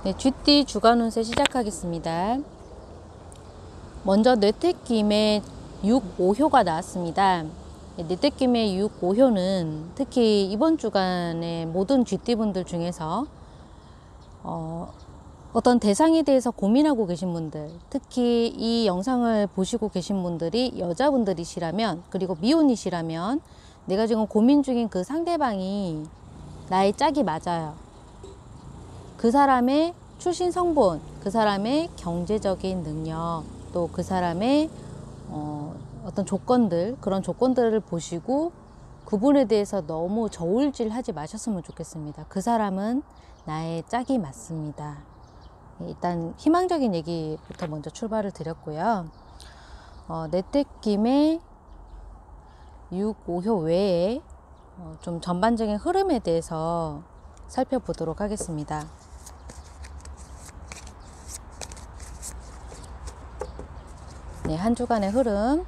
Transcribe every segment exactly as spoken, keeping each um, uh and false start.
네, 쥐띠 주간 운세 시작하겠습니다. 먼저 뇌택김의 육, 오효가 나왔습니다. 네, 뇌택김의 육, 오효는 특히 이번 주간의 모든 쥐띠분들 중에서 어, 어떤 대상에 대해서 고민하고 계신 분들, 특히 이 영상을 보시고 계신 분들이 여자분들이시라면, 그리고 미혼이시라면 내가 지금 고민 중인 그 상대방이 나의 짝이 맞아요. 그 사람의 출신 성분, 그 사람의 경제적인 능력, 또 그 사람의 어, 어떤 조건들, 그런 조건들을 보시고 그분에 대해서 너무 저울질하지 마셨으면 좋겠습니다. 그 사람은 나의 짝이 맞습니다. 일단 희망적인 얘기부터 먼저 출발을 드렸고요. 어, 뇌택김의 육, 오효 외에 어, 좀 전반적인 흐름에 대해서 살펴보도록 하겠습니다. 네, 한 주간의 흐름.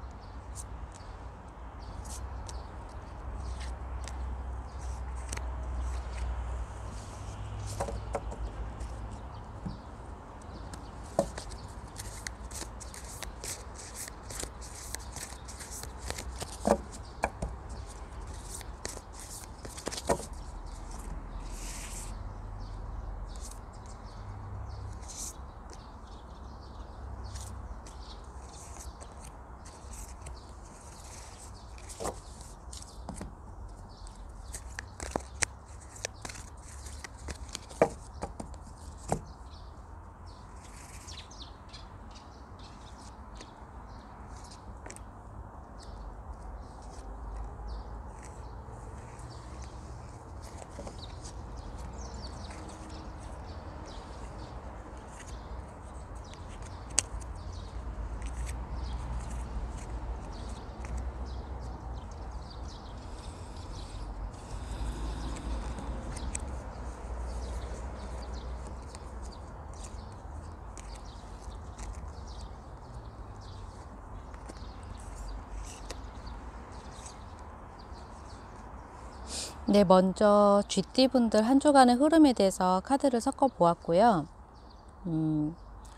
네, 먼저 쥐띠분들 한 주간의 흐름에 대해서 카드를 섞어 보았고요. 음,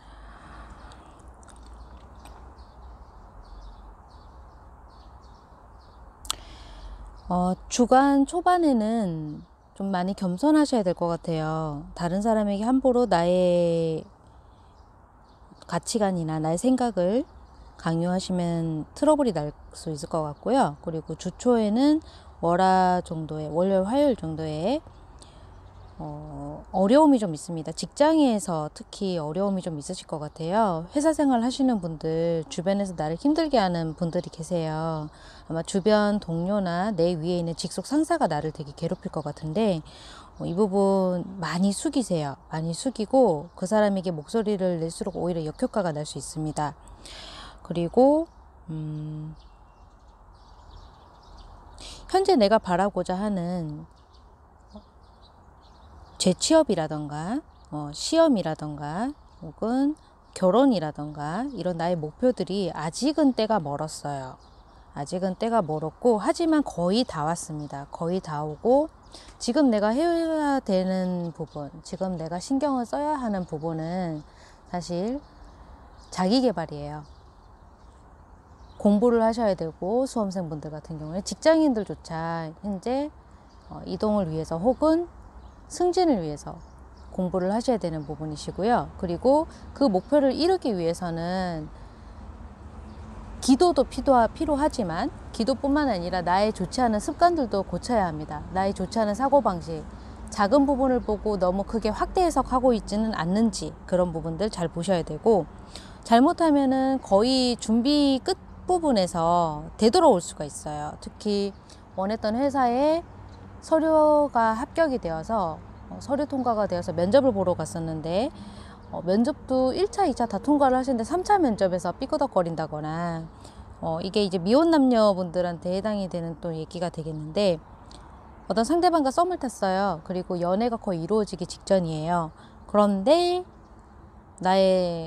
어, 주간 초반에는 좀 많이 겸손하셔야 될 것 같아요. 다른 사람에게 함부로 나의 가치관이나 나의 생각을 강요하시면 트러블이 날 수 있을 것 같고요. 그리고 주초에는 월화 정도의, 월요일, 화요일 정도의 어, 어려움이 좀 있습니다. 직장에서 특히 어려움이 좀 있으실 것 같아요. 회사 생활 하시는 분들, 주변에서 나를 힘들게 하는 분들이 계세요. 아마 주변 동료나 내 위에 있는 직속 상사가 나를 되게 괴롭힐 것 같은데 어, 이 부분 많이 숙이세요. 많이 숙이고 그 사람에게 목소리를 낼수록 오히려 역효과가 날 수 있습니다. 그리고 음, 현재 내가 바라고자 하는 재취업이라던가 어, 시험이라던가 혹은 결혼이라던가 이런 나의 목표들이 아직은 때가 멀었어요. 아직은 때가 멀었고 하지만 거의 다 왔습니다. 거의 다 오고 지금 내가 해야 되는 부분, 지금 내가 신경을 써야 하는 부분은 사실 자기 개발이에요. 공부를 하셔야 되고 수험생분들 같은 경우에 직장인들조차 현재 어, 이동을 위해서 혹은 승진을 위해서 공부를 하셔야 되는 부분이시고요. 그리고 그 목표를 이루기 위해서는 기도도 필요하지만 기도뿐만 아니라 나의 좋지 않은 습관들도 고쳐야 합니다. 나의 좋지 않은 사고방식, 작은 부분을 보고 너무 크게 확대 해석하고 있지는 않는지 그런 부분들 잘 보셔야 되고 잘못하면은 거의 준비 끝부분에서 되돌아올 수가 있어요. 특히 원했던 회사에 서류가 합격이 되어서 어, 서류 통과가 되어서 면접을 보러 갔었는데 어, 면접도 일 차, 이 차 다 통과를 하시는데 삼 차 면접에서 삐끄덕거린다거나 어, 이게 이제 미혼 남녀분들한테 해당이 되는 또 얘기가 되겠는데 어떤 상대방과 썸을 탔어요. 그리고 연애가 거의 이루어지기 직전이에요. 그런데 나의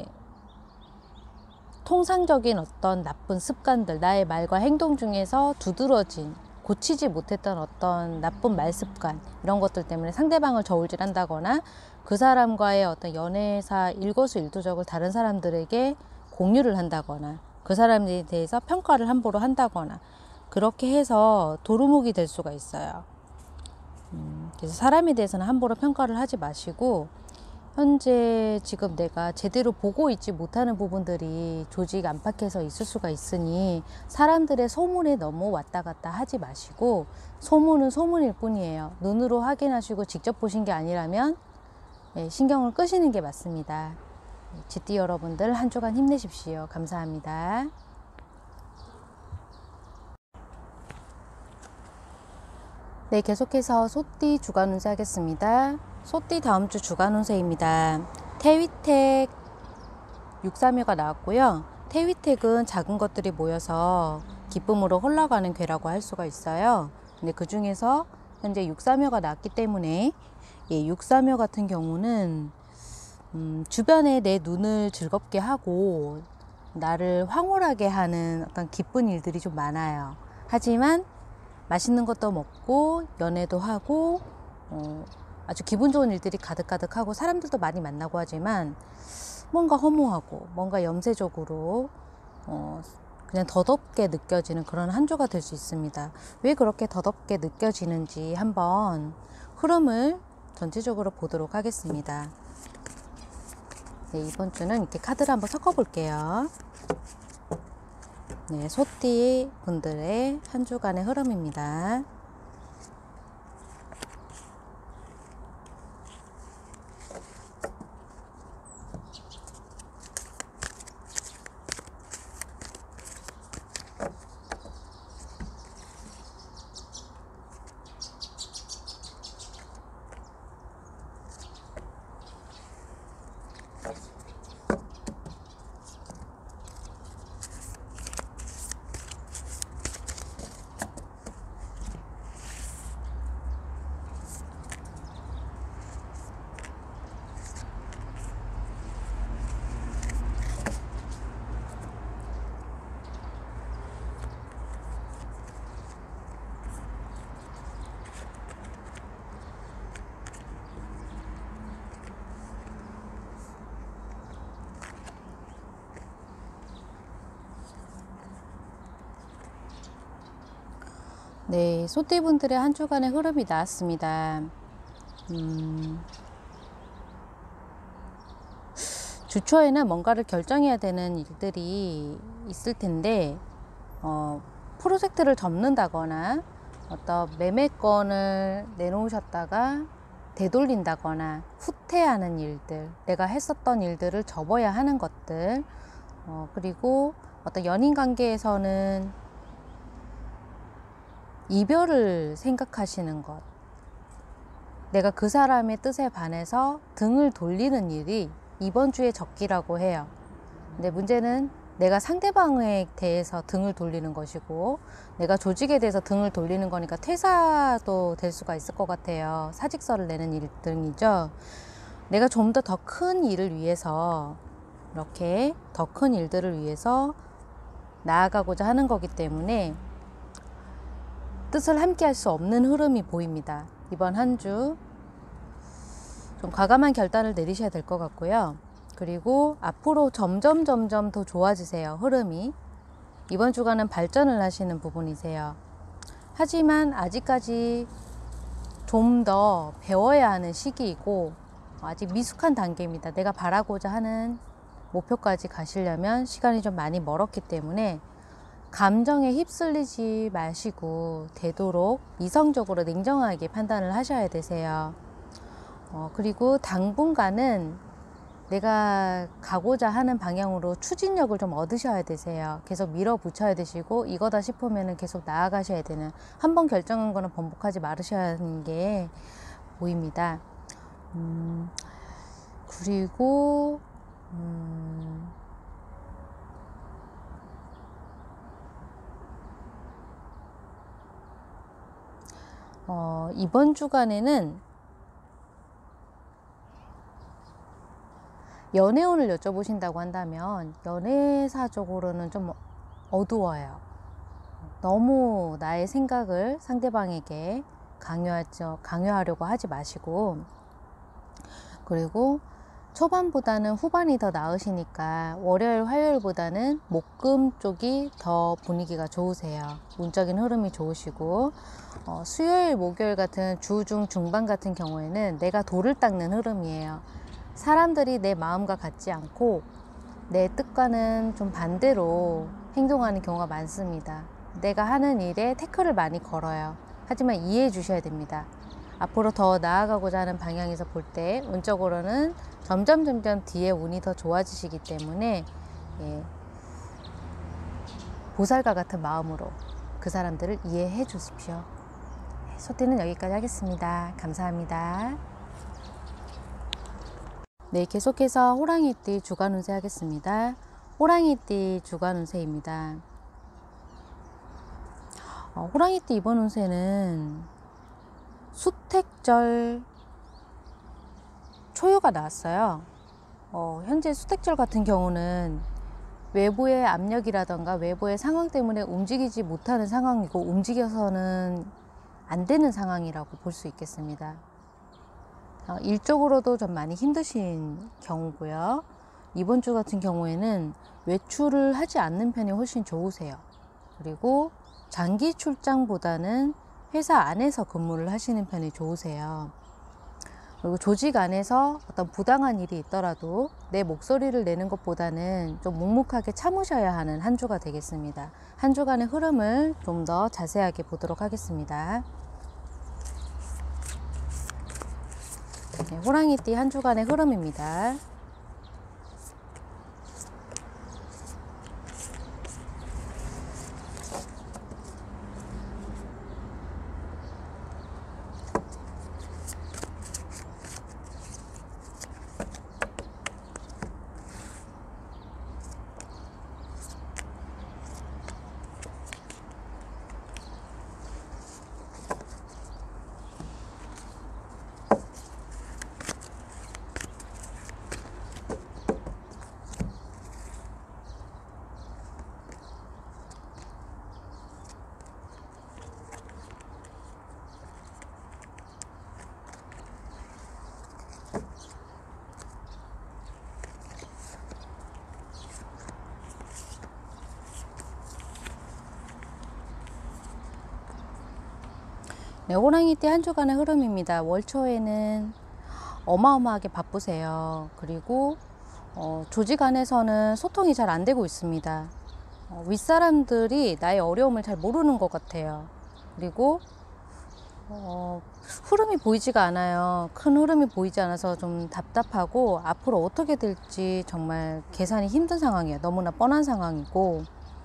통상적인 어떤 나쁜 습관들, 나의 말과 행동 중에서 두드러진 고치지 못했던 어떤 나쁜 말습관 이런 것들 때문에 상대방을 저울질한다거나 그 사람과의 어떤 연애사 일거수일투족을 다른 사람들에게 공유를 한다거나 그 사람에 대해서 평가를 함부로 한다거나 그렇게 해서 도루묵이 될 수가 있어요. 음, 그래서 사람에 대해서는 함부로 평가를 하지 마시고 현재 지금 내가 제대로 보고 있지 못하는 부분들이 조직 안팎에서 있을 수가 있으니 사람들의 소문에 너무 왔다 갔다 하지 마시고 소문은 소문일 뿐이에요. 눈으로 확인하시고 직접 보신 게 아니라면 신경을 끄시는 게 맞습니다. 쥐띠 여러분들 한 주간 힘내십시오. 감사합니다. 네, 계속해서 소띠 주간 운세 하겠습니다. 소띠 다음 주 주간 운세입니다. 태위택 육삼회가 나왔고요. 태위택은 작은 것들이 모여서 기쁨으로 흘러가는 괴라고 할 수가 있어요. 근데 그 중에서 현재 육삼회가 나왔기 때문에 예, 육삼회 같은 경우는 음, 주변에 내 눈을 즐겁게 하고 나를 황홀하게 하는 어떤 기쁜 일들이 좀 많아요. 하지만 맛있는 것도 먹고 연애도 하고 어, 아주 기분 좋은 일들이 가득가득하고 사람들도 많이 만나고 하지만 뭔가 허무하고 뭔가 염세적으로 어, 그냥 더덥게 느껴지는 그런 한 주가 될 수 있습니다. 왜 그렇게 더덥게 느껴지는지 한번 흐름을 전체적으로 보도록 하겠습니다. 네, 이번 주는 이렇게 카드를 한번 섞어 볼게요. 네, 소띠 분들의 한 주간의 흐름입니다. 네, 소띠분들의 한 주간의 흐름이 나왔습니다. 음, 주초에는 뭔가를 결정해야 되는 일들이 있을 텐데 어, 프로젝트를 접는다거나 어떤 매매건을 내놓으셨다가 되돌린다거나 후퇴하는 일들, 내가 했었던 일들을 접어야 하는 것들, 어, 그리고 어떤 연인 관계에서는 이별을 생각하시는 것, 내가 그 사람의 뜻에 반해서 등을 돌리는 일이 이번 주에 적기라고 해요. 근데 문제는 내가 상대방에 대해서 등을 돌리는 것이고 내가 조직에 대해서 등을 돌리는 거니까 퇴사도 될 수가 있을 것 같아요. 사직서를 내는 일 등이죠. 내가 좀 더 더 큰 일을 위해서 이렇게 더 큰 일들을 위해서 나아가고자 하는 거기 때문에 뜻을 함께 할 수 없는 흐름이 보입니다. 이번 한 주 좀 과감한 결단을 내리셔야 될 것 같고요. 그리고 앞으로 점점 점점 더 좋아지세요. 흐름이. 이번 주간은 발전을 하시는 부분이세요. 하지만 아직까지 좀 더 배워야 하는 시기이고 아직 미숙한 단계입니다. 내가 바라고자 하는 목표까지 가시려면 시간이 좀 많이 멀었기 때문에 감정에 휩쓸리지 마시고 되도록 이성적으로 냉정하게 판단을 하셔야 되세요. 어, 그리고 당분간은 내가 가고자 하는 방향으로 추진력을 좀 얻으셔야 되세요. 계속 밀어붙여야 되시고 이거다 싶으면 계속 나아가셔야 되는, 한번 결정한 거는 번복하지 말으셔야 하는 게 보입니다. 음, 그리고 음, 어, 이번 주간에는 연애운을 여쭤보신다고 한다면 연애사적으로는 좀 어두워요. 너무 나의 생각을 상대방에게 강요하죠, 강요하려고 하지 마시고, 그리고 초반보다는 후반이 더 나으시니까 월요일, 화요일보다는 목금 쪽이 더 분위기가 좋으세요. 운적인 흐름이 좋으시고, 어, 수요일, 목요일 같은 주, 중, 중반 같은 경우에는 내가 돌을 닦는 흐름이에요. 사람들이 내 마음과 같지 않고 내 뜻과는 좀 반대로 행동하는 경우가 많습니다. 내가 하는 일에 태클을 많이 걸어요. 하지만 이해해 주셔야 됩니다. 앞으로 더 나아가고자 하는 방향에서 볼 때 운적으로는 점점 점점 뒤에 운이 더 좋아지시기 때문에, 예, 보살과 같은 마음으로 그 사람들을 이해해 주십시오. 소띠는 여기까지 하겠습니다. 감사합니다. 네, 계속해서 호랑이띠 주간 운세 하겠습니다. 호랑이띠 주간 운세입니다. 어, 호랑이띠 이번 운세는 수택절 초유가 나왔어요. 어, 현재 수택절 같은 경우는 외부의 압력이라던가 외부의 상황 때문에 움직이지 못하는 상황이고, 움직여서는 안 되는 상황이라고 볼 수 있겠습니다. 어, 일적으로도 좀 많이 힘드신 경우고요. 이번 주 같은 경우에는 외출을 하지 않는 편이 훨씬 좋으세요. 그리고 장기 출장보다는 회사 안에서 근무를 하시는 편이 좋으세요. 그리고 조직 안에서 어떤 부당한 일이 있더라도 내 목소리를 내는 것보다는 좀 묵묵하게 참으셔야 하는 한 주가 되겠습니다. 한 주간의 흐름을 좀 더 자세하게 보도록 하겠습니다. 네, 호랑이띠 한 주간의 흐름입니다. 네, 호랑이띠 한 주간의 흐름입니다. 월초에는 어마어마하게 바쁘세요. 그리고 어, 조직 안에서는 소통이 잘 안 되고 있습니다. 어, 윗사람들이 나의 어려움을 잘 모르는 것 같아요. 그리고 어, 흐름이 보이지가 않아요. 큰 흐름이 보이지 않아서 좀 답답하고, 앞으로 어떻게 될지 정말 계산이 힘든 상황이에요. 너무나 뻔한 상황이고,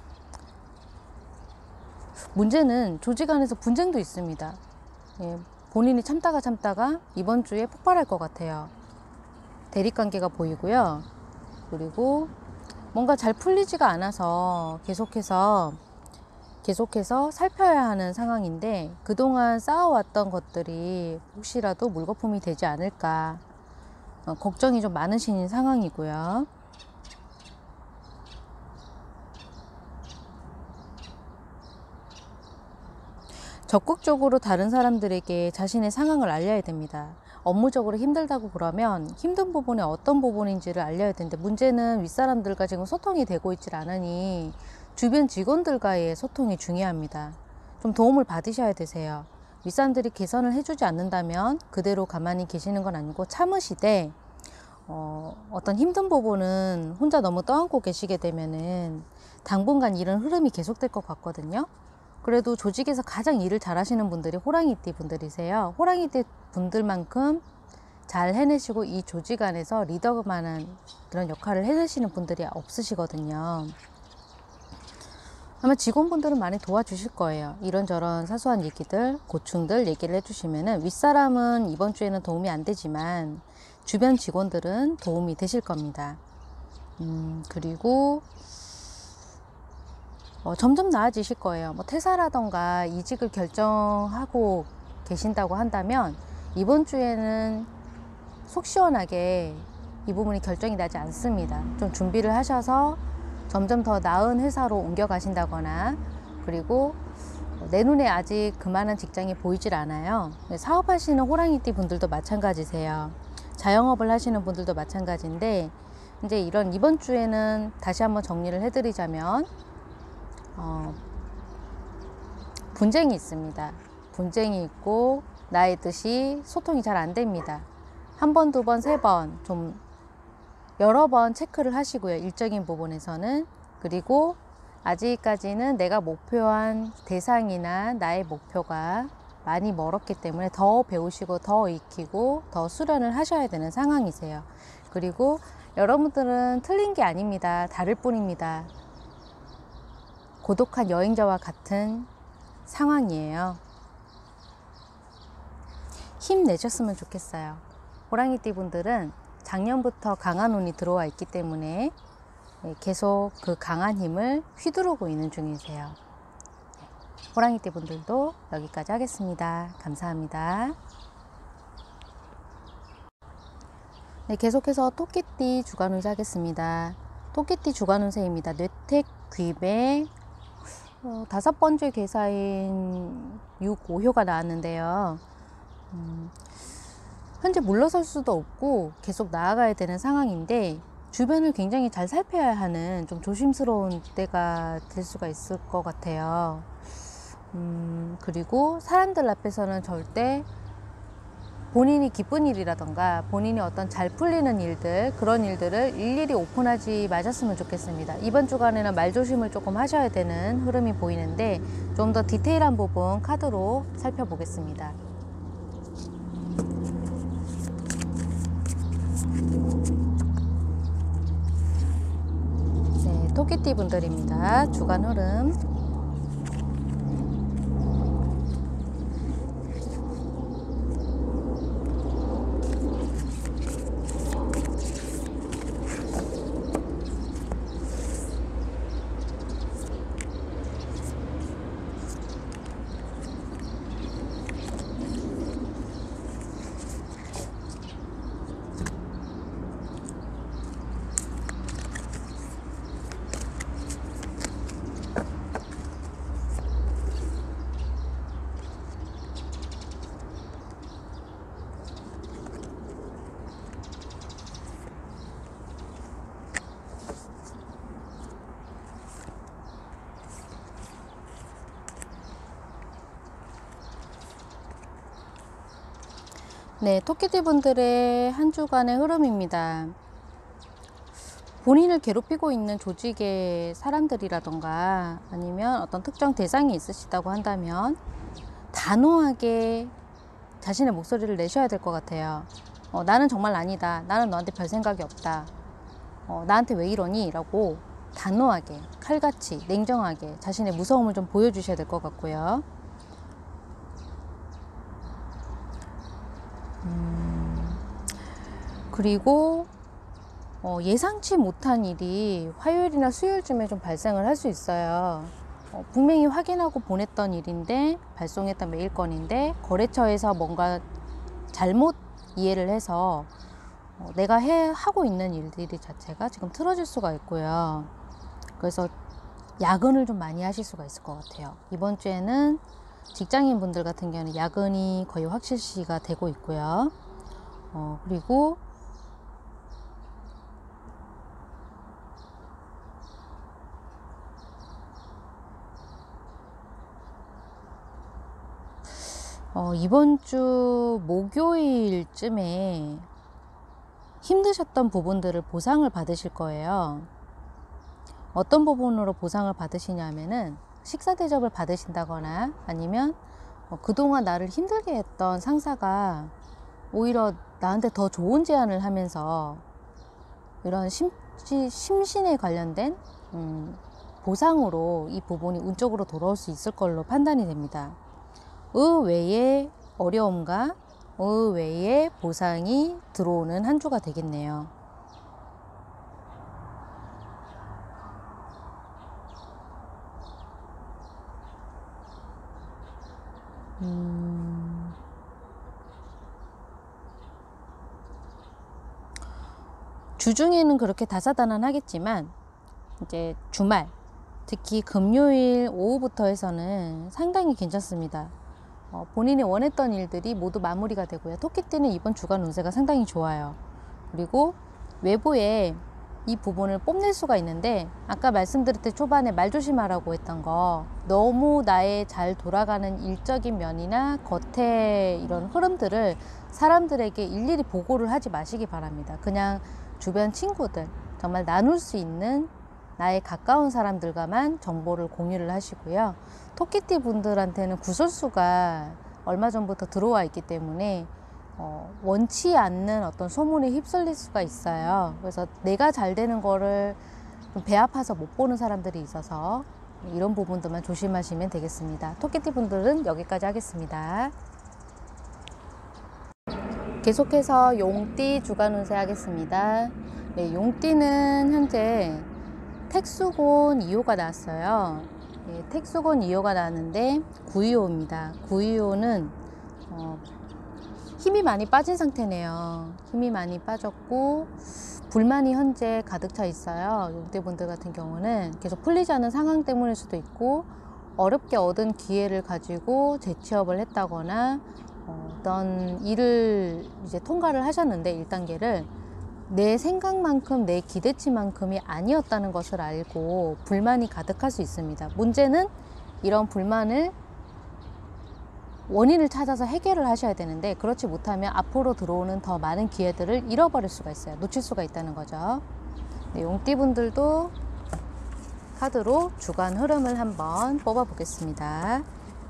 문제는 조직 안에서 분쟁도 있습니다. 예, 본인이 참다가 참다가 이번 주에 폭발할 것 같아요. 대립관계가 보이고요. 그리고 뭔가 잘 풀리지가 않아서 계속해서 계속해서 살펴야 하는 상황인데, 그동안 쌓아왔던 것들이 혹시라도 물거품이 되지 않을까 어, 걱정이 좀 많으신 상황이고요. 적극적으로 다른 사람들에게 자신의 상황을 알려야 됩니다. 업무적으로 힘들다고 그러면 힘든 부분이 어떤 부분인지를 알려야 되는데, 문제는 윗사람들과 지금 소통이 되고 있질 않으니 주변 직원들과의 소통이 중요합니다. 좀 도움을 받으셔야 되세요. 윗사람들이 개선을 해주지 않는다면 그대로 가만히 계시는 건 아니고 참으시되, 어, 어떤 힘든 부분은 혼자 너무 떠안고 계시게 되면은 당분간 이런 흐름이 계속될 것 같거든요. 그래도 조직에서 가장 일을 잘 하시는 분들이 호랑이띠 분들이세요. 호랑이띠 분들만큼 잘 해내시고 이 조직 안에서 리더만한 그런 역할을 해내시는 분들이 없으시거든요. 아마 직원분들은 많이 도와주실 거예요. 이런저런 사소한 얘기들, 고충들 얘기를 해주시면은 윗사람은 이번 주에는 도움이 안 되지만 주변 직원들은 도움이 되실 겁니다. 음, 그리고 어, 점점 나아지실 거예요. 뭐 퇴사라던가 이직을 결정하고 계신다고 한다면 이번 주에는 속 시원하게 이 부분이 결정이 나지 않습니다. 좀 준비를 하셔서 점점 더 나은 회사로 옮겨 가신다거나 그리고 내 눈에 아직 그만한 직장이 보이질 않아요. 사업하시는 호랑이띠 분들도 마찬가지세요. 자영업을 하시는 분들도 마찬가지인데, 이제 이런 이번 주에는 다시 한번 정리를 해드리자면, 어, 분쟁이 있습니다. 분쟁이 있고, 나의 뜻이 소통이 잘 안 됩니다. 한 번, 두 번, 세 번, 좀 여러 번 체크를 하시고요. 일적인 부분에서는. 그리고 아직까지는 내가 목표한 대상이나 나의 목표가 많이 멀었기 때문에 더 배우시고 더 익히고 더 수련을 하셔야 되는 상황이세요. 그리고 여러분들은 틀린 게 아닙니다. 다를 뿐입니다. 고독한 여행자와 같은 상황이에요. 힘내셨으면 좋겠어요. 호랑이띠 분들은 작년부터 강한 운이 들어와 있기 때문에 계속 그 강한 힘을 휘두르고 있는 중이세요. 호랑이띠 분들도 여기까지 하겠습니다. 감사합니다. 네, 계속해서 토끼띠 주간 운세 하겠습니다. 토끼띠 주간 운세입니다. 뇌택, 귀배, 어, 다섯 번째 괴사인 육, 오효가 나왔는데요. 음, 현재 물러설 수도 없고 계속 나아가야 되는 상황인데, 주변을 굉장히 잘 살펴야 하는 좀 조심스러운 때가 될 수가 있을 것 같아요. 음, 그리고 사람들 앞에서는 절대 본인이 기쁜 일이라던가 본인이 어떤 잘 풀리는 일들, 그런 일들을 일일이 오픈하지 마셨으면 좋겠습니다. 이번 주간에는 말조심을 조금 하셔야 되는 흐름이 보이는데, 좀 더 디테일한 부분 카드로 살펴보겠습니다. 네, 토끼띠 분들입니다. 주간 흐름. 네, 토끼띠 분들의 한 주간의 흐름입니다. 본인을 괴롭히고 있는 조직의 사람들이라던가 아니면 어떤 특정 대상이 있으시다고 한다면 단호하게 자신의 목소리를 내셔야 될 것 같아요. 어, 나는 정말 아니다. 나는 너한테 별 생각이 없다. 어, 나한테 왜 이러니? 라고 단호하게, 칼같이, 냉정하게 자신의 무서움을 좀 보여주셔야 될 것 같고요. 음, 그리고 어, 예상치 못한 일이 화요일이나 수요일쯤에 좀 발생을 할 수 있어요. 어, 분명히 확인하고 보냈던 일인데, 발송했던 메일건인데 거래처에서 뭔가 잘못 이해를 해서 어, 내가 해, 하고 있는 일들이 자체가 지금 틀어질 수가 있고요. 그래서 야근을 좀 많이 하실 수가 있을 것 같아요. 이번 주에는 직장인 분들 같은 경우는 야근이 거의 확실시가 되고 있고요. 어, 그리고 어, 이번 주 목요일쯤에 힘드셨던 부분들을 보상을 받으실 거예요. 어떤 부분으로 보상을 받으시냐면은 식사 대접을 받으신다거나 아니면 어, 그동안 나를 힘들게 했던 상사가 오히려 나한테 더 좋은 제안을 하면서 이런 심지, 심신에 관련된 음, 보상으로 이 부분이 운적으로 돌아올 수 있을 걸로 판단이 됩니다. 의외의 어려움과 의외의 보상이 들어오는 한 주가 되겠네요. 음... 주중에는 그렇게 다사다난하겠지만 이제 주말, 특히 금요일 오후부터 해서는 상당히 괜찮습니다. 어, 본인이 원했던 일들이 모두 마무리가 되고요. 토끼띠는 이번 주간 운세가 상당히 좋아요. 그리고 외부에 이 부분을 뽐낼 수가 있는데, 아까 말씀드렸듯이 초반에 말 조심하라고 했던 거, 너무 나의 잘 돌아가는 일적인 면이나 겉에 이런 흐름들을 사람들에게 일일이 보고를 하지 마시기 바랍니다. 그냥 주변 친구들, 정말 나눌 수 있는 나의 가까운 사람들과만 정보를 공유를 하시고요. 토끼띠 분들한테는 구설수가 얼마 전부터 들어와 있기 때문에 어, 원치 않는 어떤 소문에 휩쓸릴 수가 있어요. 그래서 내가 잘 되는 거를 배 아파서 못 보는 사람들이 있어서 이런 부분들만 조심하시면 되겠습니다. 토끼띠 분들은 여기까지 하겠습니다. 계속해서 용띠 주간 운세 하겠습니다. 네, 용띠는 현재 택수곤 이 호가 나왔어요. 네, 택수곤 이 호가 나왔는데 구이호입니다. 구이호는 어, 힘이 많이 빠진 상태네요. 힘이 많이 빠졌고 불만이 현재 가득 차 있어요. 용띠분들 같은 경우는 계속 풀리지 않는 상황 때문일 수도 있고, 어렵게 얻은 기회를 가지고 재취업을 했다거나 어떤 일을 이제 통과를 하셨는데 일 단계를 내 생각만큼 내 기대치만큼이 아니었다는 것을 알고 불만이 가득할 수 있습니다. 문제는 이런 불만을 원인을 찾아서 해결을 하셔야 되는데, 그렇지 못하면 앞으로 들어오는 더 많은 기회들을 잃어버릴 수가 있어요. 놓칠 수가 있다는 거죠. 네, 용띠분들도 카드로 주간 흐름을 한번 뽑아 보겠습니다.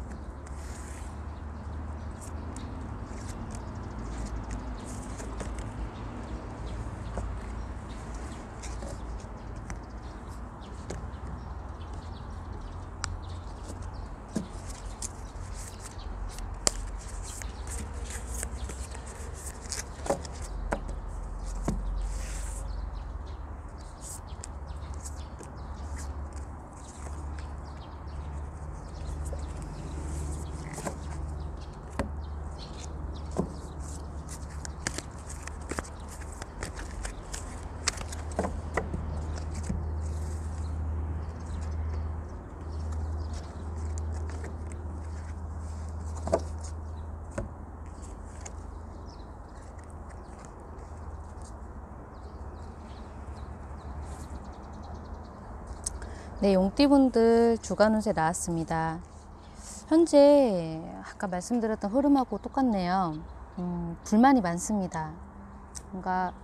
네, 용띠분들 주간 운세 나왔습니다. 현재 아까 말씀드렸던 흐름하고 똑같네요. 음, 불만이 많습니다. 뭔가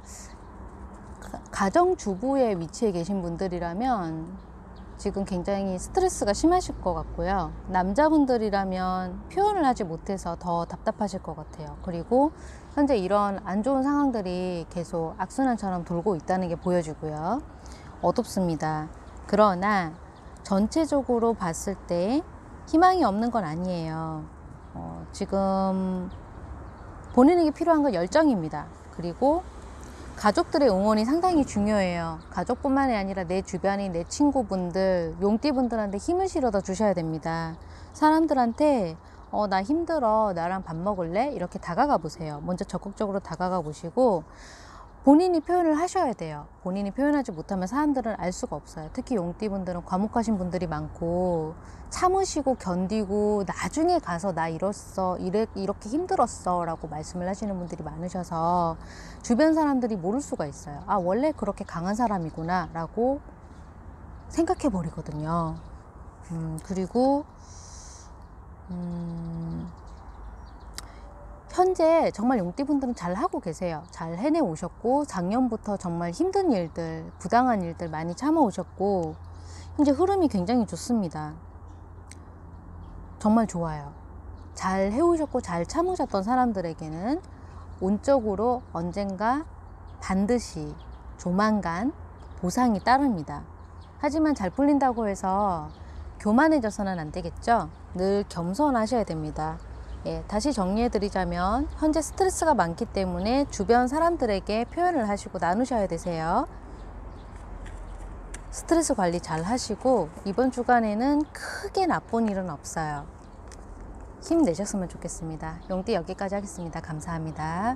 가정주부의 위치에 계신 분들이라면 지금 굉장히 스트레스가 심하실 것 같고요. 남자분들이라면 표현을 하지 못해서 더 답답하실 것 같아요. 그리고 현재 이런 안 좋은 상황들이 계속 악순환처럼 돌고 있다는 게 보여지고요. 어둡습니다. 그러나 전체적으로 봤을 때 희망이 없는 건 아니에요. 어, 지금 본인에게 필요한 건 열정입니다. 그리고 가족들의 응원이 상당히 중요해요. 가족뿐만이 아니라 내 주변인 내 친구분들, 용띠분들한테 힘을 실어다 주셔야 됩니다. 사람들한테 어, 나 힘들어, 나랑 밥 먹을래? 이렇게 다가가 보세요. 먼저 적극적으로 다가가 보시고 본인이 표현을 하셔야 돼요. 본인이 표현하지 못하면 사람들은 알 수가 없어요. 특히 용띠분들은 과묵하신 분들이 많고 참으시고 견디고 나중에 가서 나 이랬어, 이래, 이렇게 힘들었어 라고 말씀을 하시는 분들이 많으셔서 주변 사람들이 모를 수가 있어요. 아, 원래 그렇게 강한 사람이구나 라고 생각해 버리거든요. 음, 그리고 음, 현재 정말 용띠분들은 잘 하고 계세요. 잘 해내 오셨고 작년부터 정말 힘든 일들, 부당한 일들 많이 참아 오셨고 현재 흐름이 굉장히 좋습니다. 정말 좋아요. 잘 해오셨고 잘 참으셨던 사람들에게는 운적으로 언젠가 반드시 조만간 보상이 따릅니다. 하지만 잘 풀린다고 해서 교만해져서는 안 되겠죠. 늘 겸손하셔야 됩니다. 예, 다시 정리해 드리자면 현재 스트레스가 많기 때문에 주변 사람들에게 표현을 하시고 나누셔야 되세요. 스트레스 관리 잘 하시고 이번 주간에는 크게 나쁜 일은 없어요. 힘내셨으면 좋겠습니다. 용띠 여기까지 하겠습니다. 감사합니다.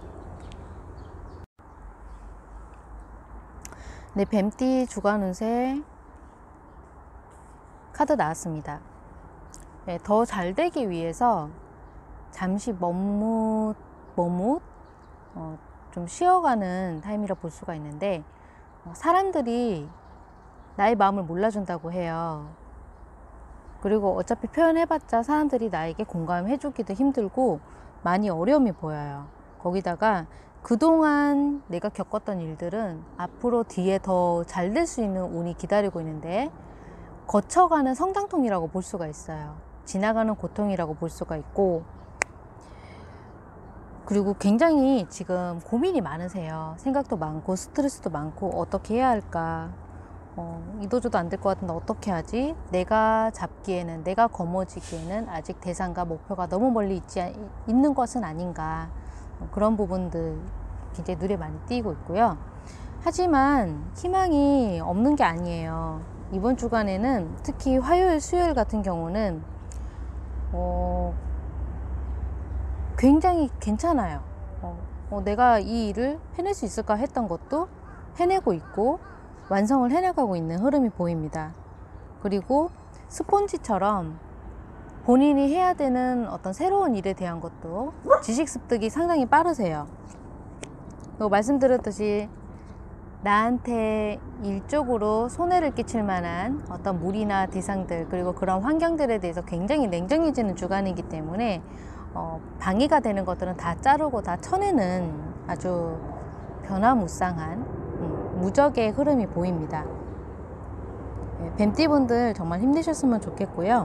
네, 뱀띠 주간 운세 카드 나왔습니다. 네, 더 잘 되기 위해서 잠시 머뭇 머뭇 어, 좀 쉬어가는 타임이라 볼 수가 있는데, 어, 사람들이 나의 마음을 몰라준다고 해요. 그리고 어차피 표현해봤자 사람들이 나에게 공감해주기도 힘들고 많이 어려움이 보여요. 거기다가 그동안 내가 겪었던 일들은 앞으로 뒤에 더 잘 될 수 있는 운이 기다리고 있는데, 거쳐가는 성장통이라고 볼 수가 있어요. 지나가는 고통이라고 볼 수가 있고, 그리고 굉장히 지금 고민이 많으세요. 생각도 많고 스트레스도 많고, 어떻게 해야 할까, 어, 이도저도 안 될 것 같은데 어떻게 하지? 내가 잡기에는, 내가 거머쥐기에는 아직 대상과 목표가 너무 멀리 있지, 있는 것은 아닌가, 어, 그런 부분들 굉장히 눈에 많이 띄고 있고요. 하지만 희망이 없는 게 아니에요. 이번 주간에는 특히 화요일, 수요일 같은 경우는 어, 굉장히 괜찮아요. 어, 어, 내가 이 일을 해낼 수 있을까 했던 것도 해내고 있고 완성을 해나가고 있는 흐름이 보입니다. 그리고 스폰지처럼 본인이 해야 되는 어떤 새로운 일에 대한 것도 지식 습득이 상당히 빠르세요. 그리고 말씀드렸듯이 나한테 일적으로 손해를 끼칠 만한 어떤 물이나 대상들, 그리고 그런 환경들에 대해서 굉장히 냉정해지는 주간이기 때문에 어, 방해가 되는 것들은 다 자르고 다 쳐내는 아주 변화무쌍한 음, 무적의 흐름이 보입니다. 네, 뱀띠분들 정말 힘내셨으면 좋겠고요.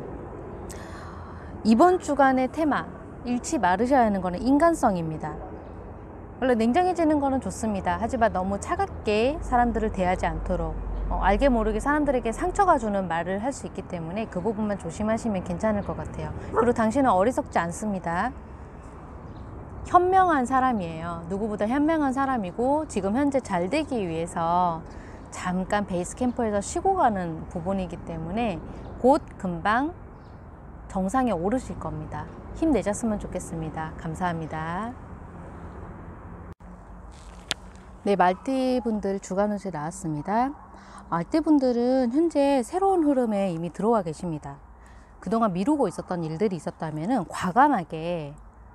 이번 주간의 테마, 잃지 말으셔야 하는 것은 인간성입니다. 원래 냉정해지는 거는 좋습니다. 하지만 너무 차갑게 사람들을 대하지 않도록, 어, 알게 모르게 사람들에게 상처가 주는 말을 할 수 있기 때문에 그 부분만 조심하시면 괜찮을 것 같아요. 그리고 당신은 어리석지 않습니다. 현명한 사람이에요. 누구보다 현명한 사람이고 지금 현재 잘 되기 위해서 잠깐 베이스 캠프에서 쉬고 가는 부분이기 때문에 곧 금방 정상에 오르실 겁니다. 힘내셨으면 좋겠습니다. 감사합니다. 네, 말띠분들 주간 운세 나왔습니다. 말띠분들은 현재 새로운 흐름에 이미 들어와 계십니다. 그동안 미루고 있었던 일들이 있었다면 과감하게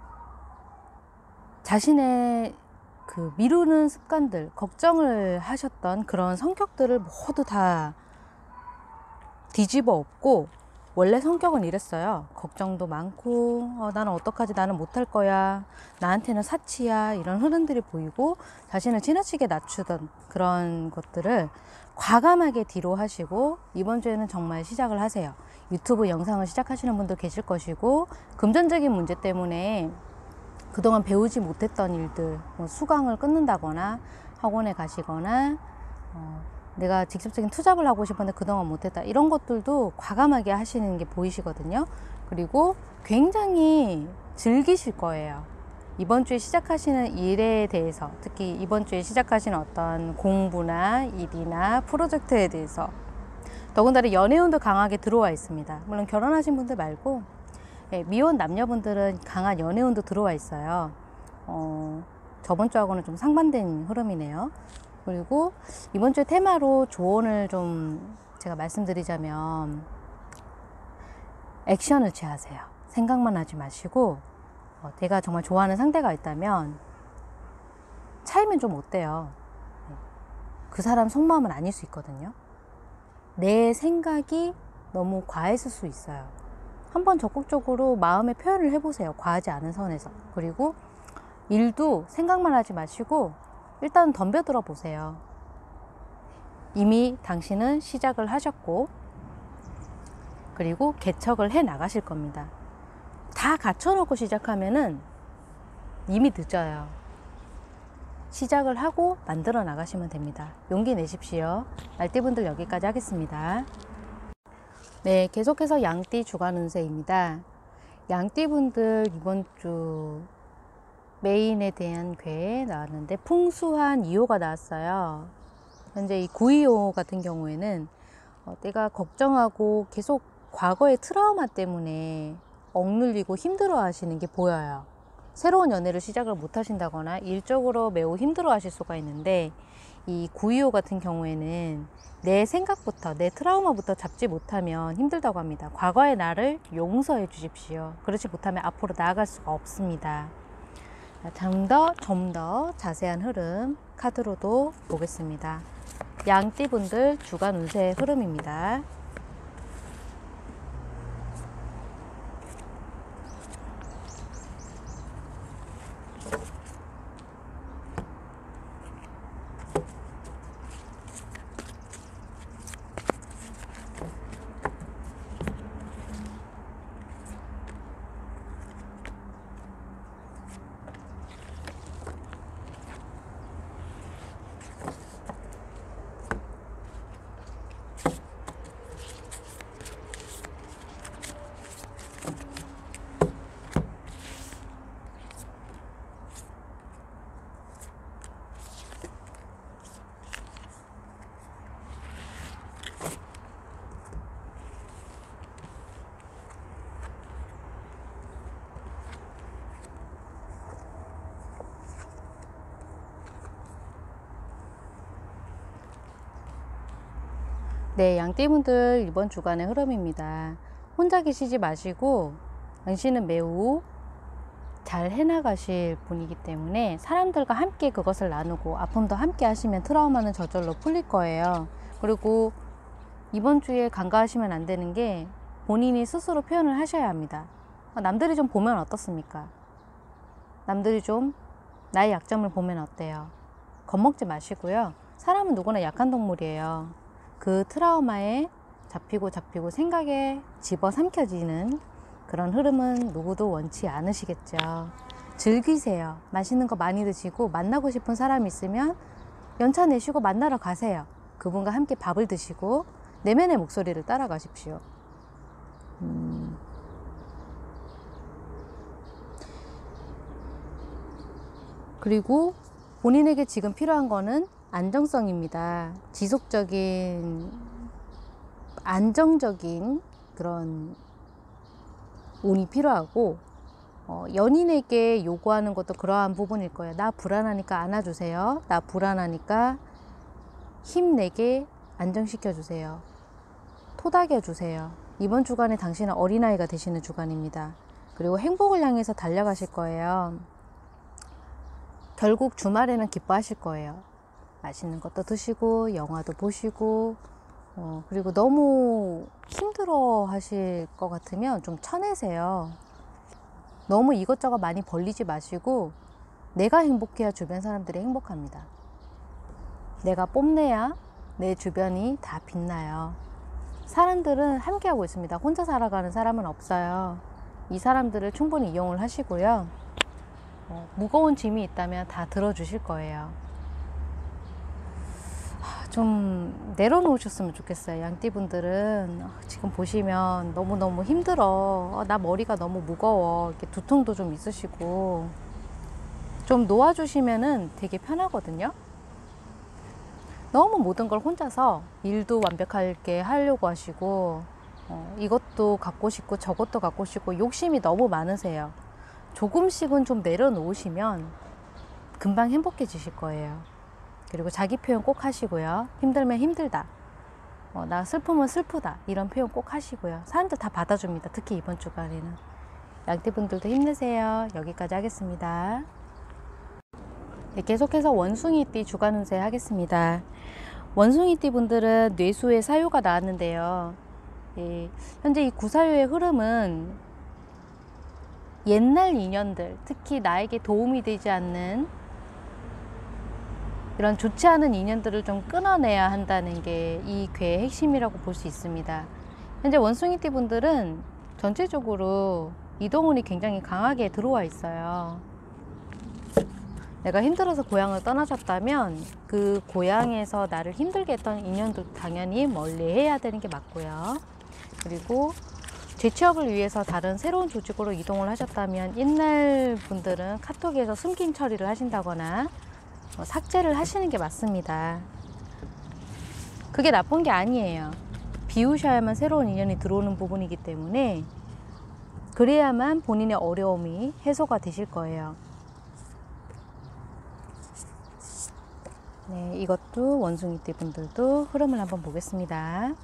자신의 그 미루는 습관들, 걱정을 하셨던 그런 성격들을 모두 다 뒤집어 엎고, 원래 성격은 이랬어요. 걱정도 많고, 어, 나는 어떡하지, 나는 못할 거야, 나한테는 사치야, 이런 흐름들이 보이고 자신을 지나치게 낮추던 그런 것들을 과감하게 뒤로 하시고 이번 주에는 정말 시작을 하세요. 유튜브 영상을 시작하시는 분도 계실 것이고, 금전적인 문제 때문에 그동안 배우지 못했던 일들, 뭐 수강을 끊는다거나 학원에 가시거나 어, 내가 직접적인 투잡을 하고 싶었는데 그동안 못했다, 이런 것들도 과감하게 하시는 게 보이시거든요. 그리고 굉장히 즐기실 거예요. 이번 주에 시작하시는 일에 대해서, 특히 이번 주에 시작하시는 어떤 공부나 일이나 프로젝트에 대해서, 더군다나 연애운도 강하게 들어와 있습니다. 물론 결혼하신 분들 말고 예, 미혼 남녀분들은 강한 연애운도 들어와 있어요. 어, 저번 주하고는 좀 상반된 흐름이네요. 그리고 이번 주에 테마로 조언을 좀 제가 말씀드리자면, 액션을 취하세요. 생각만 하지 마시고, 어, 내가 정말 좋아하는 상대가 있다면 차이면 좀 어때요? 그 사람 속마음은 아닐 수 있거든요. 내 생각이 너무 과했을 수 있어요. 한번 적극적으로 마음의 표현을 해보세요. 과하지 않은 선에서. 그리고 일도 생각만 하지 마시고 일단 덤벼들어 보세요. 이미 당신은 시작을 하셨고, 그리고 개척을 해 나가실 겁니다. 다 갖춰놓고 시작하면은 이미 늦어요. 시작을 하고 만들어 나가시면 됩니다. 용기 내십시오. 말띠분들 여기까지 하겠습니다. 네, 계속해서 양띠 주간 운세입니다. 양띠분들 이번 주 메인에 대한 괴 나왔는데 풍수한 이 호가 나왔어요. 현재 이 구, 이 호 같은 경우에는 어, 내가 걱정하고 계속 과거의 트라우마 때문에 억눌리고 힘들어 하시는 게 보여요. 새로운 연애를 시작을 못 하신다거나 일적으로 매우 힘들어 하실 수가 있는데, 이 구이오 같은 경우에는 내 생각부터, 내 트라우마부터 잡지 못하면 힘들다고 합니다. 과거의 나를 용서해 주십시오. 그렇지 못하면 앞으로 나아갈 수가 없습니다. 좀 더, 좀 더 자세한 흐름 카드로도 보겠습니다. 양띠분들 주간 운세 흐름입니다. 네, 양띠분들 이번 주간의 흐름입니다. 혼자 계시지 마시고 당신은 매우 잘 해나가실 분이기 때문에 사람들과 함께 그것을 나누고 아픔도 함께 하시면 트라우마는 저절로 풀릴 거예요. 그리고 이번 주에 간과하시면 안 되는 게 본인이 스스로 표현을 하셔야 합니다. 남들이 좀 보면 어떻습니까? 남들이 좀 나의 약점을 보면 어때요? 겁먹지 마시고요. 사람은 누구나 약한 동물이에요. 그 트라우마에 잡히고 잡히고 생각에 집어삼켜지는 그런 흐름은 누구도 원치 않으시겠죠. 즐기세요. 맛있는 거 많이 드시고 만나고 싶은 사람 있으면 연차 내시고 만나러 가세요. 그분과 함께 밥을 드시고 내면의 목소리를 따라가십시오. 음. 그리고 본인에게 지금 필요한 거는 안정성입니다. 지속적인 안정적인 그런 운이 필요하고, 어, 연인에게 요구하는 것도 그러한 부분일 거예요. 나 불안하니까 안아주세요. 나 불안하니까 힘내게 안정시켜 주세요. 토닥여 주세요. 이번 주간에 당신은 어린아이가 되시는 주간입니다. 그리고 행복을 향해서 달려가실 거예요. 결국 주말에는 기뻐하실 거예요. 맛있는 것도 드시고 영화도 보시고, 어, 그리고 너무 힘들어 하실 것 같으면 좀 쳐내세요. 너무 이것저것 많이 벌리지 마시고 내가 행복해야 주변 사람들이 행복합니다. 내가 뽐내야 내 주변이 다 빛나요. 사람들은 함께하고 있습니다. 혼자 살아가는 사람은 없어요. 이 사람들을 충분히 이용을 하시고요. 어, 무거운 짐이 있다면 다 들어주실 거예요. 좀 내려놓으셨으면 좋겠어요. 양띠분들은 지금 보시면 너무너무 힘들어. 나 머리가 너무 무거워. 이렇게 두통도 좀 있으시고, 좀 놓아주시면은 되게 편하거든요. 너무 모든 걸 혼자서 일도 완벽하게 하려고 하시고, 어, 이것도 갖고 싶고 저것도 갖고 싶고 욕심이 너무 많으세요. 조금씩은 좀 내려놓으시면 금방 행복해지실 거예요. 그리고 자기 표현 꼭 하시고요. 힘들면 힘들다. 어, 나 슬프면 슬프다. 이런 표현 꼭 하시고요. 사람들 다 받아줍니다. 특히 이번 주간에는. 양띠분들도 힘내세요. 여기까지 하겠습니다. 네, 계속해서 원숭이띠 주간 운세 하겠습니다. 원숭이띠 분들은 뇌수의 사유가 나왔는데요. 예, 현재 이 구사유의 흐름은 옛날 인연들, 특히 나에게 도움이 되지 않는 이런 좋지 않은 인연들을 좀 끊어내야 한다는 게 이 괴의 핵심이라고 볼 수 있습니다. 현재 원숭이띠 분들은 전체적으로 이동운이 굉장히 강하게 들어와 있어요. 내가 힘들어서 고향을 떠나셨다면 그 고향에서 나를 힘들게 했던 인연도 당연히 멀리 해야 되는 게 맞고요. 그리고 재취업을 위해서 다른 새로운 조직으로 이동을 하셨다면 옛날 분들은 카톡에서 숨긴 처리를 하신다거나 어, 삭제를 하시는 게 맞습니다. 그게 나쁜 게 아니에요. 비우셔야만 새로운 인연이 들어오는 부분이기 때문에 그래야만 본인의 어려움이 해소가 되실 거예요. 네, 이것도 원숭이띠 분들도 흐름을 한번 보겠습니다.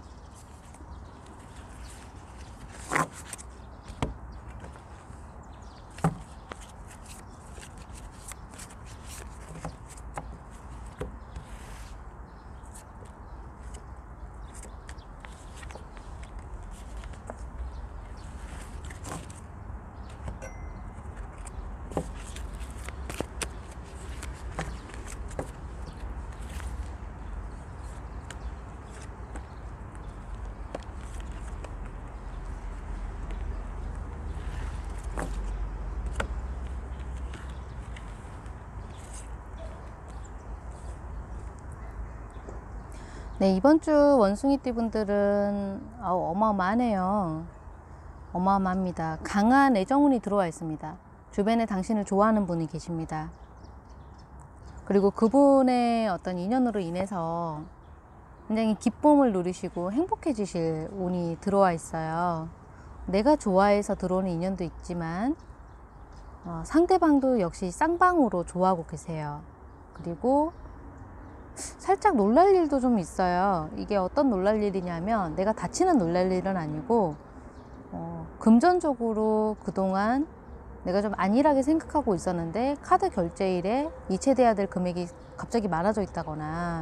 네, 이번 주 원숭이띠 분들은 어마어마하네요. 어마어마합니다. 강한 애정운이 들어와 있습니다. 주변에 당신을 좋아하는 분이 계십니다. 그리고 그분의 어떤 인연으로 인해서 굉장히 기쁨을 누리시고 행복해지실 운이 들어와 있어요. 내가 좋아해서 들어오는 인연도 있지만 어, 상대방도 역시 쌍방으로 좋아하고 계세요. 그리고 살짝 놀랄 일도 좀 있어요. 이게 어떤 놀랄 일이냐면 내가 다치는 놀랄 일은 아니고 어, 금전적으로 그동안 내가 좀 안일하게 생각하고 있었는데 카드 결제일에 이체돼야 될 금액이 갑자기 많아져 있다거나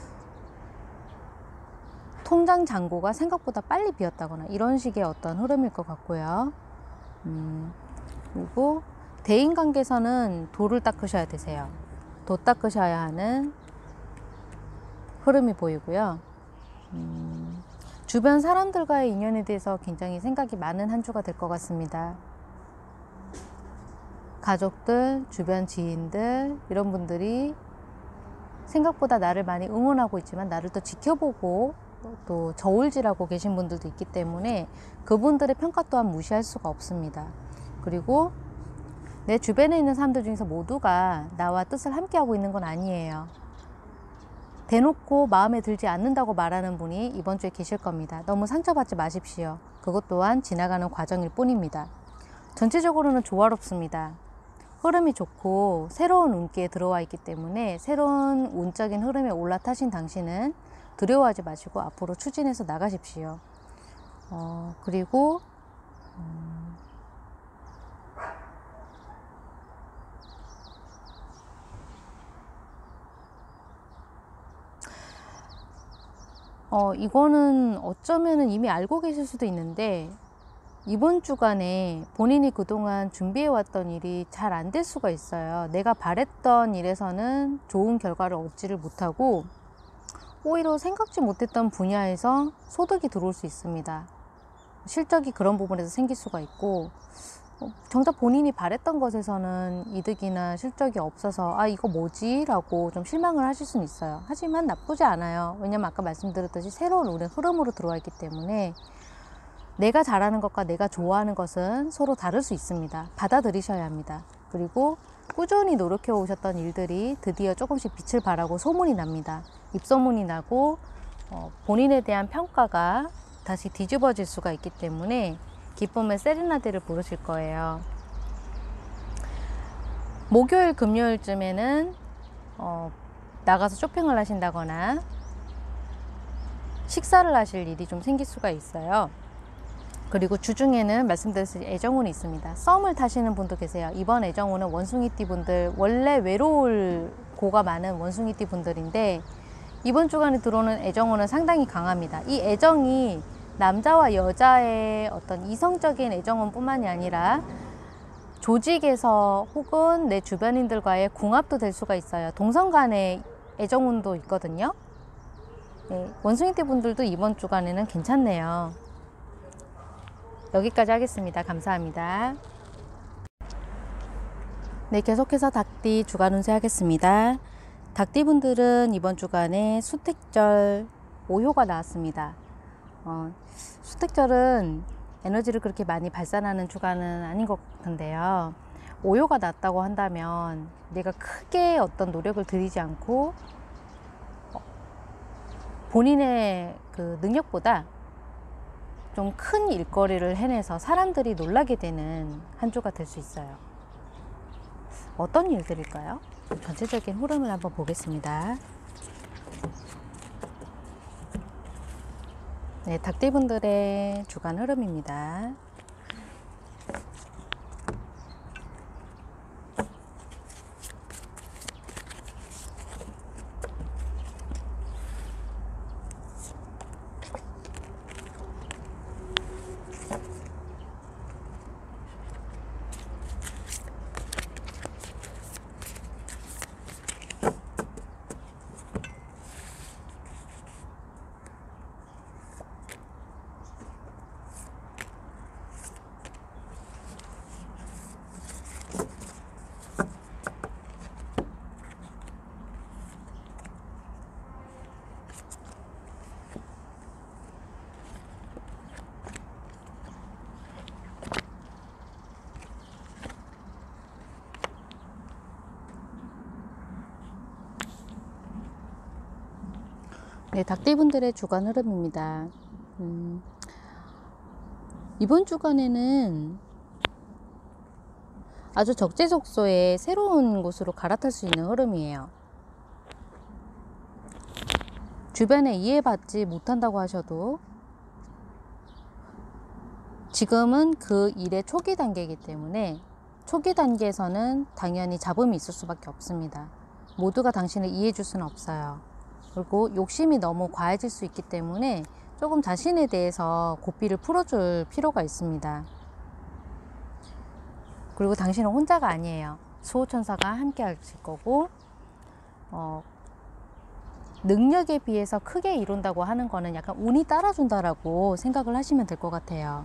통장 잔고가 생각보다 빨리 비었다거나 이런 식의 어떤 흐름일 것 같고요. 음, 그리고 대인관계에서는 도를 닦으셔야 되세요. 도 닦으셔야 하는 흐름이 보이고요. 음, 주변 사람들과의 인연에 대해서 굉장히 생각이 많은 한 주가 될 것 같습니다. 가족들, 주변 지인들 이런 분들이 생각보다 나를 많이 응원하고 있지만 나를 또 지켜보고 또 저울질하고 계신 분들도 있기 때문에 그분들의 평가 또한 무시할 수가 없습니다. 그리고 내 주변에 있는 사람들 중에서 모두가 나와 뜻을 함께하고 있는 건 아니에요. 대놓고 마음에 들지 않는다고 말하는 분이 이번 주에 계실 겁니다. 너무 상처받지 마십시오. 그것 또한 지나가는 과정일 뿐입니다. 전체적으로는 조화롭습니다. 흐름이 좋고 새로운 운기에 들어와 있기 때문에 새로운 운적인 흐름에 올라타신 당신은 두려워하지 마시고 앞으로 추진해서 나가십시오. 어, 그리고 음, 어, 이거는 어쩌면은 이미 알고 계실 수도 있는데 이번 주간에 본인이 그동안 준비해왔던 일이 잘 안 될 수가 있어요. 내가 바랬던 일에서는 좋은 결과를 얻지를 못하고 오히려 생각지 못했던 분야에서 소득이 들어올 수 있습니다. 실적이 그런 부분에서 생길 수가 있고 정작 본인이 바랬던 것에서는 이득이나 실적이 없어서 아 이거 뭐지? 라고 좀 실망을 하실 수는 있어요. 하지만 나쁘지 않아요. 왜냐면 아까 말씀드렸듯이 새로운 운의 흐름으로 들어와 있기 때문에 내가 잘하는 것과 내가 좋아하는 것은 서로 다를 수 있습니다. 받아들이셔야 합니다. 그리고 꾸준히 노력해 오셨던 일들이 드디어 조금씩 빛을 발하고 소문이 납니다. 입소문이 나고 어, 본인에 대한 평가가 다시 뒤집어질 수가 있기 때문에 기쁨의 세레나데를 부르실 거예요. 목요일, 금요일쯤에는 어, 나가서 쇼핑을 하신다거나 식사를 하실 일이 좀 생길 수가 있어요. 그리고 주중에는 말씀드렸듯이 애정운이 있습니다. 썸을 타시는 분도 계세요. 이번 애정운은 원숭이띠 분들, 원래 외로울 고가 많은 원숭이띠 분들인데 이번 주간에 들어오는 애정운은 상당히 강합니다. 이 애정이 남자와 여자의 어떤 이성적인 애정운 뿐만이 아니라 조직에서 혹은 내 주변인들과의 궁합도 될 수가 있어요. 동성 간의 애정운도 있거든요. 네, 원숭이띠 분들도 이번 주간에는 괜찮네요. 여기까지 하겠습니다. 감사합니다. 네, 계속해서 닭띠 주간 운세 하겠습니다. 닭띠 분들은 이번 주간에 수택절 오효가 나왔습니다. 어, 수택절은 에너지를 그렇게 많이 발산하는 주간은 아닌 것 같은데요. 오효가 났다고 한다면 내가 크게 어떤 노력을 들이지 않고 본인의 그 능력보다 좀 큰 일거리를 해내서 사람들이 놀라게 되는 한 주가 될 수 있어요. 어떤 일들일까요? 전체적인 흐름을 한번 보겠습니다. 네, 닭띠분들의 주간 흐름입니다. 네, 닭띠분들의 주간 흐름입니다. 음, 이번 주간에는 아주 적재적소에 새로운 곳으로 갈아탈 수 있는 흐름이에요. 주변에 이해받지 못한다고 하셔도 지금은 그 일의 초기 단계이기 때문에 초기 단계에서는 당연히 잡음이 있을 수밖에 없습니다. 모두가 당신을 이해해 줄 수는 없어요. 그리고 욕심이 너무 과해질 수 있기 때문에 조금 자신에 대해서 고삐를 풀어줄 필요가 있습니다. 그리고 당신은 혼자가 아니에요. 수호천사가 함께 하실 거고, 어, 능력에 비해서 크게 이룬다고 하는 거는 약간 운이 따라준다라고 생각을 하시면 될 것 같아요.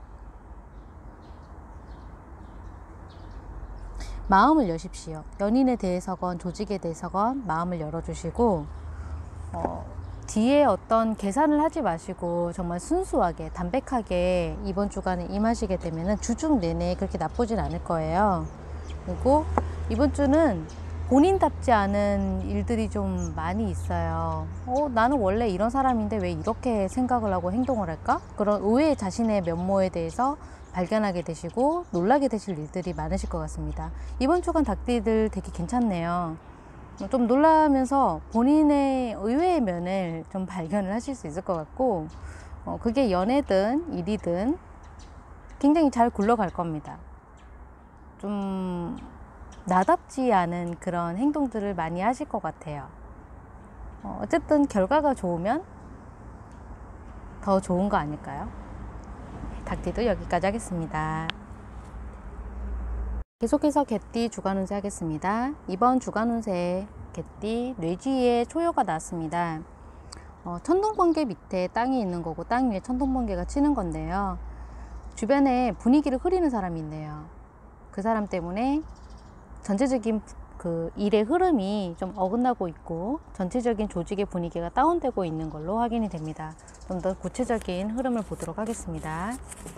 마음을 여십시오. 연인에 대해서건 조직에 대해서건 마음을 열어주시고, 어, 뒤에 어떤 계산을 하지 마시고 정말 순수하게 담백하게 이번 주간에 임하시게 되면 주중 내내 그렇게 나쁘진 않을 거예요. 그리고 이번 주는 본인답지 않은 일들이 좀 많이 있어요. 어, 나는 원래 이런 사람인데 왜 이렇게 생각을 하고 행동을 할까? 그런 의외의 자신의 면모에 대해서 발견하게 되시고 놀라게 되실 일들이 많으실 것 같습니다. 이번 주간 닭띠들 되게 괜찮네요. 좀 놀라면서 본인의 의외의 면을 좀 발견을 하실 수 있을 것 같고, 어, 그게 연애든 일이든 굉장히 잘 굴러갈 겁니다. 좀 나답지 않은 그런 행동들을 많이 하실 것 같아요. 어, 어쨌든 결과가 좋으면 더 좋은 거 아닐까요? 닭띠도 여기까지 하겠습니다. 계속해서 개띠 주간 운세 하겠습니다. 이번 주간 운세 개띠 뇌지에 초요가 나왔습니다. 어, 천둥번개 밑에 땅이 있는 거고 땅 위에 천둥번개가 치는 건데요. 주변에 분위기를 흐리는 사람이 있네요. 그 사람 때문에 전체적인 그 일의 흐름이 좀 어긋나고 있고 전체적인 조직의 분위기가 다운되고 있는 걸로 확인이 됩니다. 좀 더 구체적인 흐름을 보도록 하겠습니다.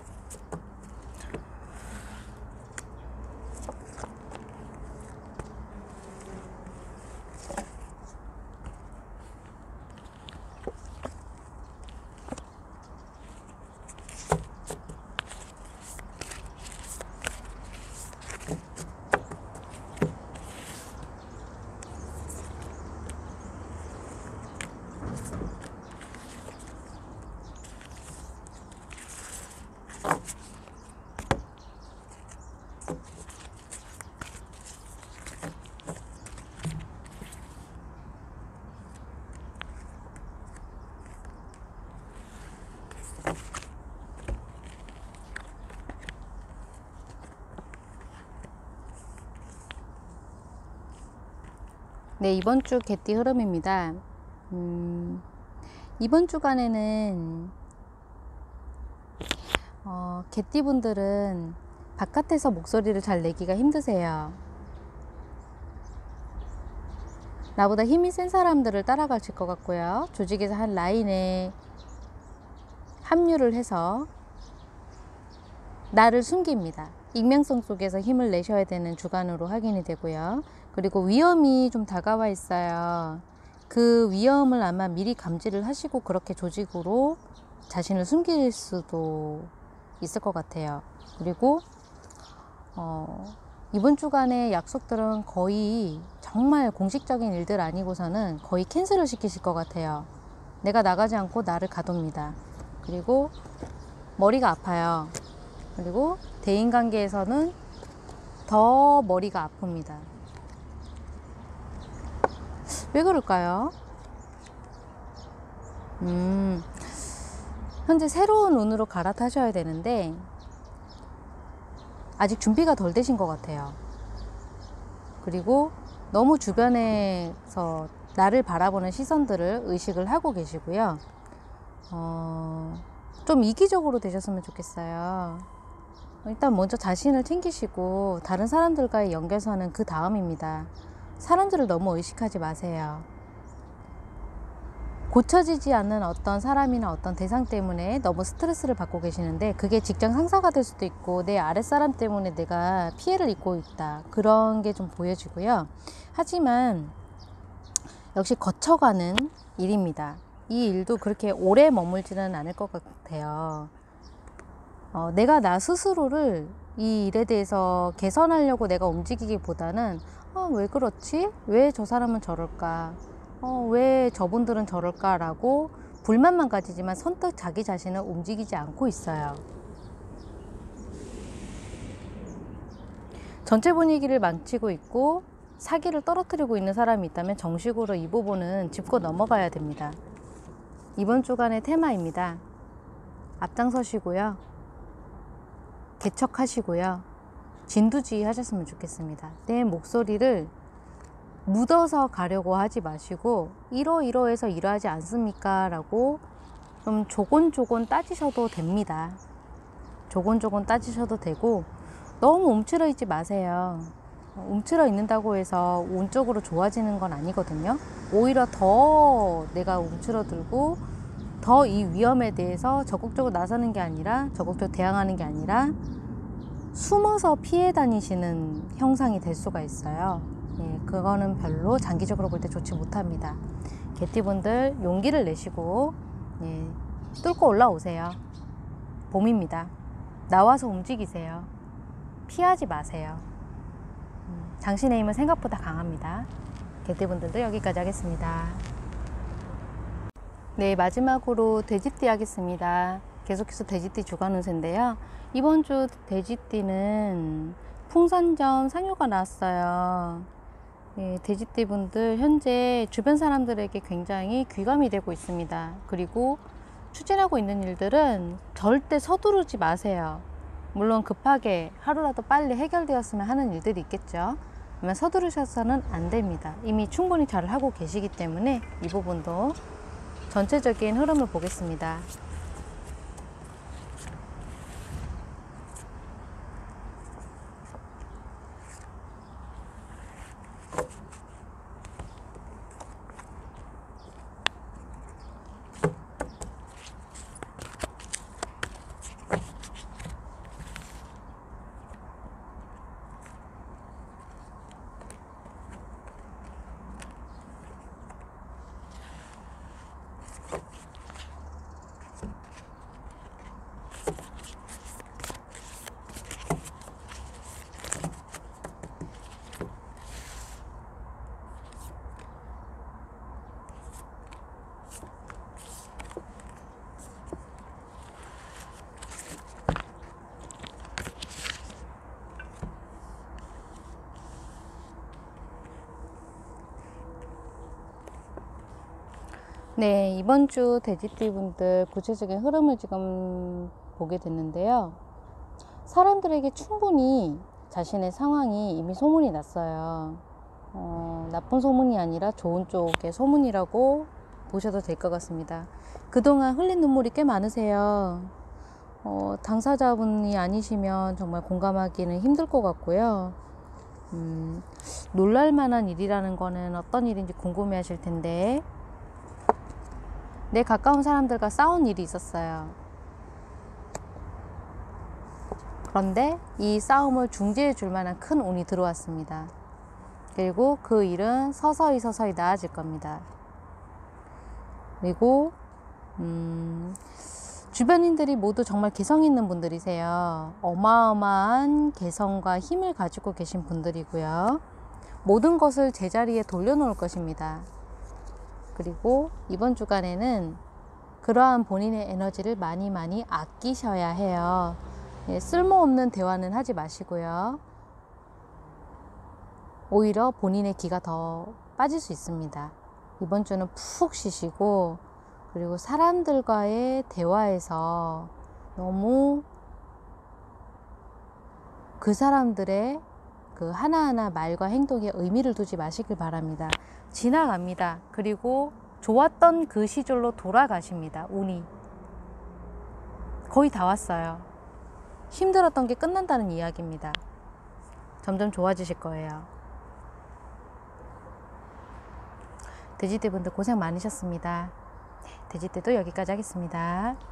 네, 이번 주 개띠 흐름입니다. 음, 이번 주간에는 어, 개띠 분들은 바깥에서 목소리를 잘 내기가 힘드세요. 나보다 힘이 센 사람들을 따라가실 것 같고요. 조직에서 한 라인에 합류를 해서 나를 숨깁니다. 익명성 속에서 힘을 내셔야 되는 주간으로 확인이 되고요. 그리고 위험이 좀 다가와 있어요. 그 위험을 아마 미리 감지를 하시고 그렇게 조직으로 자신을 숨길 수도 있을 것 같아요. 그리고 어, 이번 주간의 약속들은 거의 정말 공식적인 일들 아니고서는 거의 캔슬을 시키실 것 같아요. 내가 나가지 않고 나를 가둡니다. 그리고 머리가 아파요. 그리고 대인관계에서는 더 머리가 아픕니다. 왜 그럴까요? 음, 현재 새로운 운으로 갈아타셔야 되는데 아직 준비가 덜 되신 것 같아요. 그리고 너무 주변에서 나를 바라보는 시선들을 의식을 하고 계시고요. 어, 좀 이기적으로 되셨으면 좋겠어요. 일단 먼저 자신을 챙기시고 다른 사람들과의 연결선은 그 다음입니다. 사람들을 너무 의식하지 마세요. 고쳐지지 않는 어떤 사람이나 어떤 대상 때문에 너무 스트레스를 받고 계시는데 그게 직장 상사가 될 수도 있고 내 아랫사람 때문에 내가 피해를 입고 있다. 그런 게 좀 보여지고요. 하지만 역시 거쳐가는 일입니다. 이 일도 그렇게 오래 머물지는 않을 것 같아요. 어, 내가 나 스스로를 이 일에 대해서 개선하려고 내가 움직이기보다는 어, 왜 그렇지? 왜 저 사람은 저럴까? 어, 왜 저분들은 저럴까? 라고 불만만 가지지만 선뜻 자기 자신을 움직이지 않고 있어요. 전체 분위기를 망치고 있고 사기를 떨어뜨리고 있는 사람이 있다면 정식으로 이 부분은 짚고 넘어가야 됩니다. 이번 주간의 테마입니다. 앞장서시고요. 개척하시고요. 진두지휘 하셨으면 좋겠습니다. 내 목소리를 묻어서 가려고 하지 마시고 이러이러해서 이러하지 않습니까? 라고 좀 조곤조곤 따지셔도 됩니다. 조곤조곤 따지셔도 되고 너무 움츠러 있지 마세요. 움츠러 있는다고 해서 운적으로 좋아지는 건 아니거든요. 오히려 더 내가 움츠러들고 더 이 위험에 대해서 적극적으로 나서는 게 아니라 적극적으로 대항하는 게 아니라 숨어서 피해 다니시는 형상이 될 수가 있어요. 예, 그거는 별로 장기적으로 볼 때 좋지 못합니다. 개띠분들 용기를 내시고 예, 뚫고 올라오세요. 봄입니다. 나와서 움직이세요. 피하지 마세요. 음, 당신의 힘은 생각보다 강합니다. 개띠분들도 여기까지 하겠습니다. 네, 마지막으로 돼지띠 하겠습니다. 계속해서 돼지띠 주간 운세인데요. 이번 주 돼지띠는 풍선점 상효가 나왔어요. 예, 돼지띠 분들 현재 주변 사람들에게 굉장히 귀감이 되고 있습니다. 그리고 추진하고 있는 일들은 절대 서두르지 마세요. 물론 급하게 하루라도 빨리 해결되었으면 하는 일들이 있겠죠. 하지만 서두르셔서는 안 됩니다. 이미 충분히 잘 하고 계시기 때문에 이 부분도 전체적인 흐름을 보겠습니다. 네, 이번 주 돼지띠 분들 구체적인 흐름을 지금 보게 됐는데요. 사람들에게 충분히 자신의 상황이 이미 소문이 났어요. 어, 나쁜 소문이 아니라 좋은 쪽의 소문이라고 보셔도 될 것 같습니다. 그동안 흘린 눈물이 꽤 많으세요. 어, 당사자분이 아니시면 정말 공감하기는 힘들 것 같고요. 음, 놀랄만한 일이라는 거는 어떤 일인지 궁금해 하실 텐데 내 가까운 사람들과 싸운 일이 있었어요. 그런데 이 싸움을 중재해 줄 만한 큰 운이 들어왔습니다. 그리고 그 일은 서서히 서서히 나아질 겁니다. 그리고 음, 주변인들이 모두 정말 개성 있는 분들이세요. 어마어마한 개성과 힘을 가지고 계신 분들이고요. 모든 것을 제자리에 돌려놓을 것입니다. 그리고 이번 주간에는 그러한 본인의 에너지를 많이 많이 아끼셔야 해요. 예, 쓸모없는 대화는 하지 마시고요. 오히려 본인의 기가 더 빠질 수 있습니다. 이번 주는 푹 쉬시고, 그리고 사람들과의 대화에서 너무 그 사람들의 그 하나하나 말과 행동에 의미를 두지 마시길 바랍니다. 지나갑니다. 그리고 좋았던 그 시절로 돌아가십니다. 운이 거의 다 왔어요. 힘들었던 게 끝난다는 이야기입니다. 점점 좋아지실 거예요. 돼지띠분들 고생 많으셨습니다. 돼지띠도 여기까지 하겠습니다.